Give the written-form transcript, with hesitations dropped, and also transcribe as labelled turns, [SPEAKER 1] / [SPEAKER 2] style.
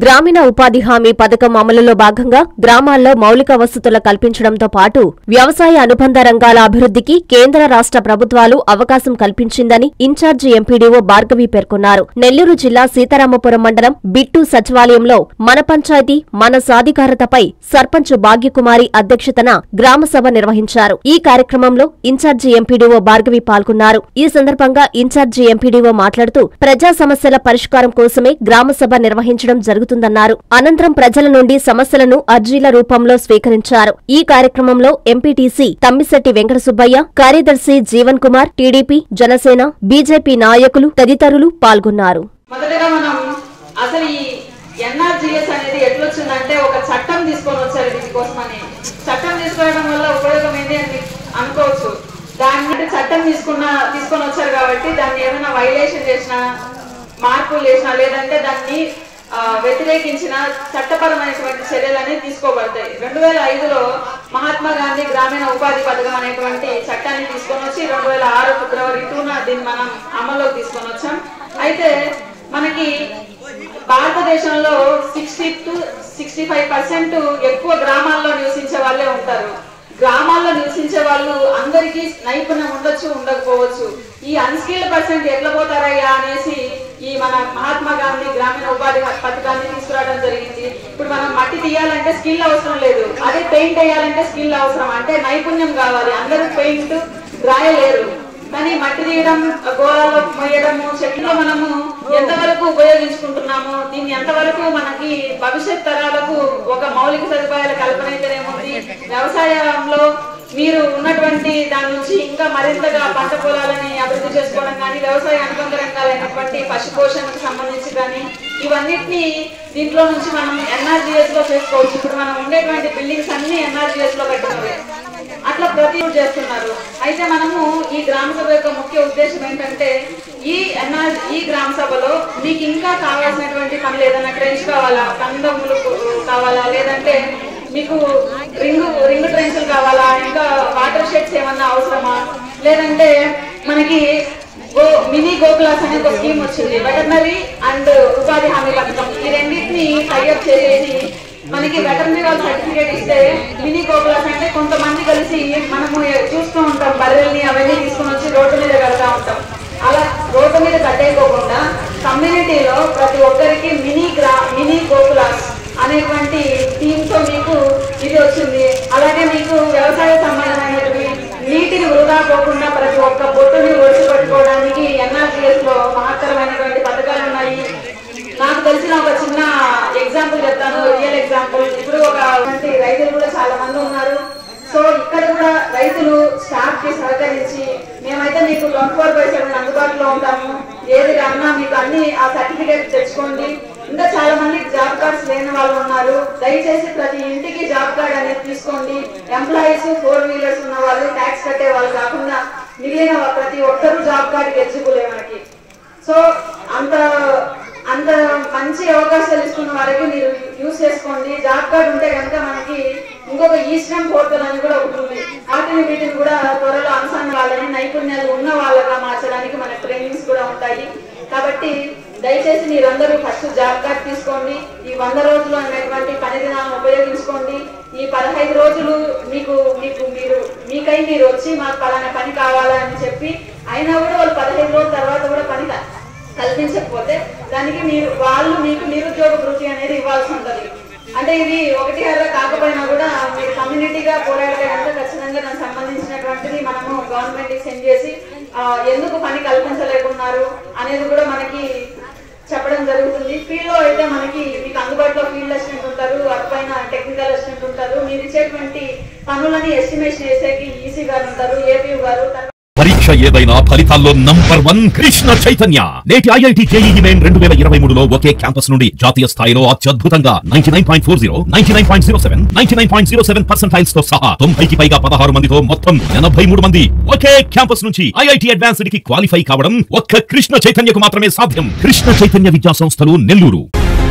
[SPEAKER 1] గ్రామీణ ఉపాధి హామీ పథకం అమలులో భాగంగా గ్రామాల్లో మౌలిక వసతుల కల్పించడంతో పాటు వ్యవసాయ అనుబంధ రంగాల అభివృద్ధికి కేంద్ర రాష్ట్ర ప్రభుత్వాలు అవకాశం కల్పించిందని ఇన్ఛార్జి ఎంపీడీఓ భార్గవి పేర్కొన్నారు. నెల్లూరు జిల్లా సీతారామపురం మండలం బిట్టు సచివాలయంలో మన పంచాయతీ మన సాధికారతపై సర్పంచ్ భాగ్యకుమారి అధ్యక్షతన గ్రామసభ నిర్వహించారు. ఈ కార్యక్రమంలో ఇన్ఛార్జి ఎంపీడీఓ భార్గవి పాల్గొన్నారు. ఈ సందర్భంగా ఇన్ఛార్జి ఎంపీడీఓ మాట్లాడుతూ ప్రజా సమస్యల పరిష్కారం కోసమే గ్రామసభ నిర్వహించడం జరుగుతుందన్నారు. అనంతరం ప్రజల నుండి సమస్యలను అర్జీల రూపంలో స్వీకరించారు. ఈ కార్యక్రమంలో ఎంపీటీసీ తమ్మిశెట్టి వెంకట సుబ్బయ్య, కార్యదర్శి జీవన్ కుమార్, టీడీపీ, జనసేన, బీజేపీ నాయకులు తదితరులు పాల్గొన్నారు.
[SPEAKER 2] మొదటగా మనం అసలు ఈ ఎన్ఆర్జీఎస్ అనేది ఎట్లొచ్చిందంటే ఒక చట్టం తీసుకొని వచ్చారు. దీనికోసమని చట్టం తీసుకోవడం వల్ల ఉపయోగం ఏంటి అని అనుకోవచ్చు. దాన్ని చట్టం తీసుకొని వచ్చారు కాబట్టి దాన్ని ఏమైనా వైలేషన్ చేసినా, మార్పులు చేసినా, లేదంటే దాన్ని వ్యతిరేకించిన చట్టపరమైనటువంటి చర్యలు అనేది తీసుకోబడతాయి. 2005లో మహాత్మా గాంధీ గ్రామీణ ఉపాధి పథకం అనేటువంటి చట్టాన్ని తీసుకొని వచ్చి 2006 ఫిబ్రవరి 2న దీన్ని మనం అమల్లోకి తీసుకొని వచ్చాం. అయితే మనకి భారతదేశంలో 60 to 65% ఎక్కువ గ్రామాల్లో నివసించే వాళ్ళే ఉంటారు. గ్రామాల్లో నివసించే వాళ్ళు అందరికీ నైపుణ్యం ఉండొచ్చు, ఉండకపోవచ్చు. ఈ అన్స్కిల్డ్ పర్సెంట్ ఎట్లా పోతారయ్యా అనేసి ఈ మన మహాత్మా గాంధీ గ్రామీణ ఉపాధి పథకాన్ని తీసుకురావడం జరిగింది. ఇప్పుడు మనం మట్టి తీయాలంటే స్కిల్ అవసరం లేదు, అదే పెయింట్ వేయాలంటే స్కిల్ అవసరం. అంటే నైపుణ్యం కావాలి. అందరూ పెయింట్ రాయలేరు, కానీ మట్టి తీయడం, గోళాలు మొయ్యడము, చెట్లు మనము ఎంతవరకు ఉపయోగించుకుంటున్నాము, దీన్ని ఎంతవరకు మనకి భవిష్యత్ తరాలకు ఒక మౌలిక సదుపాయాల కల్పన అయితేనేముంది. వ్యవసాయంలో మీరు ఉన్నటువంటి దాని నుంచి ఇంకా మరింతగా పంట పొలాలని అభివృద్ధి చేసుకోవడం కానీ, వ్యవసాయ అనుబంధ రంగాలైనటువంటి పశు పోషణకు సంబంధించి కానీ, ఇవన్నిటినీ దీంట్లో నుంచి మనం ఎన్ఆర్జీఎస్ లో చేసుకోవచ్చు. ఇప్పుడు మనం ఉండేటువంటి బిల్డింగ్స్ అన్ని ఎన్ఆర్జీఎస్ లో కట్టినవే. అట్లా ప్రతి చేస్తున్నారు. అయితే మనము ఈ గ్రామ సభ యొక్క ముఖ్య ఉద్దేశం ఏంటంటే ఈ గ్రామ సభలో మీకు ఇంకా కావాల్సినటువంటి పనులు, ఏదైనా ట్రెంచ్ కావాలా, కందములు కావాలా, లేదంటే మీకు రింగ్ ట్రెంచ్లు కావాలా, ఇంకా వాటర్ షెడ్స్ ఏమన్నా అవసరమా, లేదంటే మనకి మినీ గోకులాస్ అనే ఒక స్కీమ్ వచ్చింది. వెటర్నరీ అండ్ ఉపాధి హామీ పథకం. ఈ రెండింటిని టైఅప్ చేసేసి మనకి వెటర్నరీ వాళ్ళు సర్టిఫికేట్ ఇస్తే మినీ గోకులాస్ అంటే కొంతమంది కలిసి మనము చూస్తూ ఉంటాం, బర్రెల్ని అవన్నీ తీసుకుని వచ్చి రోడ్డు మీద కడతా ఉంటాం. అలా రోడ్డు మీద కట్టేయకోకుండా కమ్యూనిటీలో ప్రతి ఒక్కరికి మినీ గోకులాస్ అనేటువంటి థీమ్తో మీకు ఇది వచ్చింది. అలాగే మీకు వ్యవసాయ సంబంధమైనవి నీటిని వృధా పోకుండా ప్రతి ఒక్క బొట్టుని ఒడిసి పట్టుకోవడానికి ఎన్ఆర్జీఎస్ లో మహత్తరమైనటువంటి పథకాలు ఉన్నాయి. నాకు తెలిసిన ఒక చిన్న ఎగ్జాంపుల్ చెప్తాను, రియల్ ఎగ్జాంపుల్. ఇప్పుడు ఒక రైతులు కూడా చాలా మంది ఉన్నారు. సో ఇక్కడ కూడా రైతులు స్టాఫ్ కి సహకరించి మేమైతే మీకు 24/7 అందుబాటులో ఉంటాము, ఏది అన్నా మీకు అన్ని ఆ సర్టిఫికేట్ తెచ్చుకోండి. ఇంకా చాలా మంది జాబ్ కార్డ్స్ లేని వాళ్ళు ఉన్నారు. దయచేసి ప్రతి ఇంటికి జాబ్ కార్డ్ అనేది తీసుకోండి. ఎంప్లాయీస్, 4 వీలర్స్ ఉన్న వాళ్ళు, ట్యాక్స్ కట్టే వాళ్ళు కాకుండా మిగిలిన ప్రతి ఒక్కరూ జాబ్ కార్డ్ ఎలిజిబులే మనకి. సో అంత మంచి అవకాశాలు ఇస్తున్న వారికి మీరు యూజ్ చేసుకోండి. జాబ్ కార్డ్ ఉంటే కనుక మనకి ఇంకొక ఈశ్రమ్ పోర్టల్ అని కూడా ఉంటుంది. వీటిని కూడా త్వరలో అనుసరణ వాళ్ళని నైపుణ్యాలు ఉన్న వాళ్ళగా మార్చడానికి మన ట్రైనింగ్స్ కూడా ఉంటాయి. కాబట్టి దయచేసి మీరందరూ ఫస్ట్ జాబ్ కార్డ్ తీసుకోండి. ఈ 100 రోజులు అనేటువంటి పని దినాలను ఉపయోగించుకోండి. ఈ 15 రోజులు మీకై మీరు వచ్చి మాకు పలానా పని కావాలా అని చెప్పి అయినా కూడా వాళ్ళు 15 రోజుల తర్వాత కూడా పని కల్పించకపోతే దానికి వాళ్ళు మీకు నిరుద్యోగ వృత్తి అనేది ఇవ్వాల్సి ఉంటుంది. అంటే ఇది 1 కాకపోయినా కూడా మీరు కమ్యూనిటీగా పోరాడితే కనుక ఖచ్చితంగా దానికి సంబంధించినటువంటిది మనము గవర్నమెంట్ కి సెండ్ చేసి ఎందుకు పని కల్పించలేకున్నారు అనేది కూడా మనకి చెప్పడం జరుగుతుంది. ఫీల్డ్ లో అయితే మనకి మీకు అందుబాటులో ఫీల్డ్ అసిస్టెంట్ ఉంటారు, అటుపైన టెక్నికల్ అసిస్టెంట్ ఉంటారు. మీరు ఇచ్చేటువంటి పనులని ఎస్టిమేషన్ చేసేకి ఈసీ గారు ఉంటారు, ఏపీ గారు.
[SPEAKER 3] పరీక్ష ఏదైనా ఫలితాల్లో నంబర్ 1 కృష్ణ చైతన్య. నేటి ఐఐటి జేఈఈ మెయిన్ 2023లో ఒకే క్యాంపస్ నుండి జాతీయ స్థాయిలో అత్యద్భుతంగా 99.40, 99.07, 99.07% తో సహా 90కి పైగా 16 మందితో మొత్తం 83 మంది ఒకే క్యాంపస్ నుంచి ఐఐటి అడ్వాన్స్డ్ కి క్వాలిఫై కావడం ఒక్క కృష్ణ చైతన్యకు మాత్రమే సాధ్యం. కృష్ణ చైతన్య విద్యా సంస్థలు, నెల్లూరు.